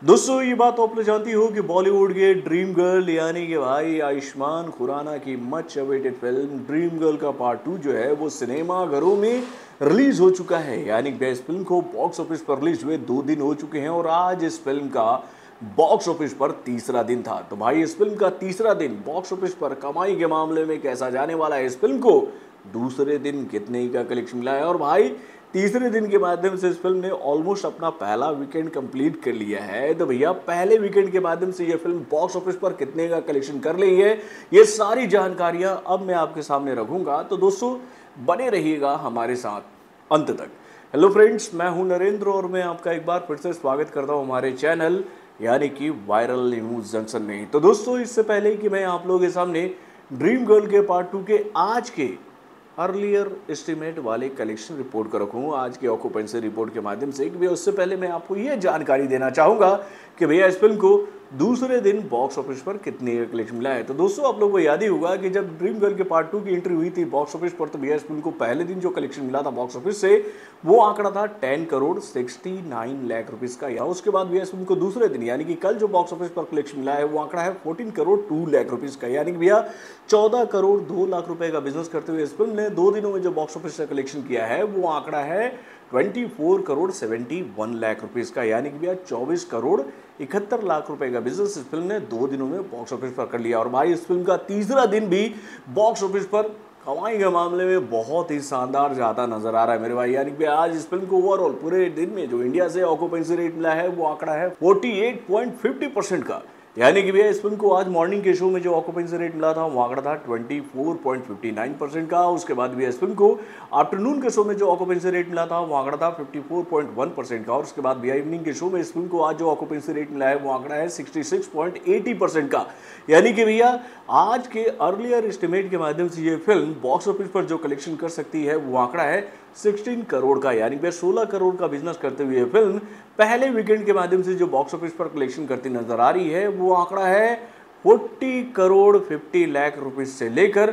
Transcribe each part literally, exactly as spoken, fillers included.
दोस्तों ये बात तो आप लोग जानती हो कि बॉलीवुड के ड्रीम गर्ल यानी कि भाई आयुष्मान खुराना की much awaited film Dream Girl का पार्ट टू जो है वो सिनेमा घरों में रिलीज हो चुका है। यानी कि इस फिल्म को बॉक्स ऑफिस पर रिलीज हुए दो दिन हो चुके हैं और आज इस फिल्म का बॉक्स ऑफिस पर तीसरा दिन था। तो भाई इस फिल्म का तीसरा दिन बॉक्स ऑफिस पर कमाई के मामले में कैसा जाने वाला है, इस फिल्म को दूसरे दिन कितने का कलेक्शन मिला है और भाई तीसरे दिन के माध्यम से इस फिल्म ने ऑलमोस्ट अपना पहला वीकेंड कंप्लीट कर लिया है। तो भैया पहले वीकेंड के माध्यम से ये फिल्म बॉक्स ऑफिस पर कितने का कलेक्शन कर रही है, ये सारी जानकारियां अब मैं आपके सामने रखूंगा। तो दोस्तों बने रहिएगा हमारे साथ अंत तक। हेलो फ्रेंड्स, मैं हूं नरेंद्र और मैं आपका एक बार फिर से स्वागत करता हूं हमारे चैनल यानी कि वायरल न्यूज जंक्शन में। तो दोस्तों इससे पहले कि मैं आप लोगों के सामने ड्रीम गर्ल के पार्ट टू के आज के अर्लियर एस्टिमेट वाले कलेक्शन रिपोर्ट को रखूँ आज के ऑक्यूपेंसी रिपोर्ट के माध्यम से, कि भैया उससे पहले मैं आपको ये जानकारी देना चाहूँगा कि भैया इस फिल्म को दूसरे दिन बॉक्स ऑफिस पर कितने का कलेक्शन मिला है। तो दोस्तों आप लोगों को याद ही होगा कि जब ड्रीम गर्ल के पार्ट टू की एंट्री हुई थी बॉक्स ऑफिस पर, तो भैया इस फिल्म को पहले दिन जो कलेक्शन मिला था बॉक्स ऑफिस से वो आंकड़ा था ten crore sixty nine lakh rupees का। या उसके बाद भैया इस फिल्म को दूसरे दिन यानी कि कल जो बॉक्स ऑफिस पर कलेक्शन मिला है वो आंकड़ा है fourteen crore two lakh rupees का। यानी कि भैया चौदह करोड़ दो लाख रुपए का बिजनेस करते हुए इस फिल्म ने दो दिनों में जो बॉक्स ऑफिस से कलेक्शन किया है वो आंकड़ा है चौबीस करोड़ इकहत्तर लाख रुपीस का। यानी कि भैया चौबीस करोड़ इकहत्तर लाख रुपए का बिजनेस इस फिल्म ने दो दिनों में बॉक्स ऑफिस पर कर लिया। और भाई इस फिल्म का तीसरा दिन भी बॉक्स ऑफिस पर कमाई के मामले में बहुत ही शानदार जाता नजर आ रहा है मेरे भाई। यानी कि आज इस फिल्म को ओवरऑल पूरे दिन में जो इंडिया से ऑक्यूपेंसी रेट मिला है वो आंकड़ा है अड़तालीस पॉइंट पचास परसेंट का। यानी कि भैया इस फिल्म को आज मॉर्निंग के शो में जो ऑक्यूपेंसी रेट मिला था वो आंकड़ा था चौबीस पॉइंट पाँच नौ परसेंट का। उसके बाद भैया इस फिल्म को आफ्टरनून के शो में जो ऑक्यूपेंसी रेट मिला था वो आंकड़ा था चौवन पॉइंट एक परसेंट का। और उसके बाद भैया इवनिंग के शो में इस फिल्म को आज जो ऑक्यूपेंसी रेट मिला है वो आंकड़ा है छियासठ पॉइंट अस्सी परसेंट का। यानी कि भैया आज के अर्लियर एस्टिमेट के माध्यम से ये फिल्म बॉक्स ऑफिस पर जो कलेक्शन कर सकती है वो आंकड़ा है सोलह करोड़ का। यानी कि सोलह करोड़ का बिजनेस करते हुए फिल्म पहले वीकेंड के माध्यम से जो बॉक्स ऑफिस पर कलेक्शन करती नजर आ रही है वो आंकड़ा है चालीस करोड़ पचास लाख रुपए से लेकर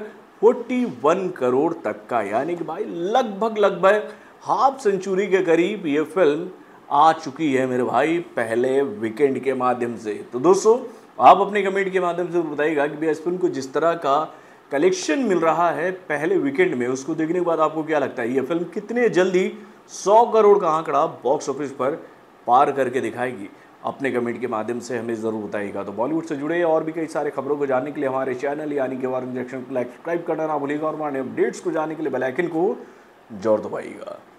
इकतालीस करोड़ तक का। यानी कि भाई लगभग लगभग हाफ सेंचुरी के करीब ये फिल्म आ चुकी है मेरे भाई पहले वीकेंड के माध्यम से। तो दोस्तों आप अपने कमेंट के माध्यम से बताइएगा कि भैया इस फिल्म को जिस तरह का कलेक्शन मिल रहा है पहले वीकेंड में, उसको देखने के बाद आपको क्या लगता है ये फिल्म कितने जल्दी सौ करोड़ का आंकड़ा बॉक्स ऑफिस पर पार करके दिखाएगी। अपने कमेंट के माध्यम से हमें ज़रूर बताइएगा। तो बॉलीवुड से जुड़े और भी कई सारे खबरों को जानने के लिए हमारे चैनल यानी कि वायरल जंक्शन को लाइक सब्सक्राइब करना ना भूलिएगा और हमारे अपडेट्स को जानने के लिए बेल आइकन को जोर दबाइएगा।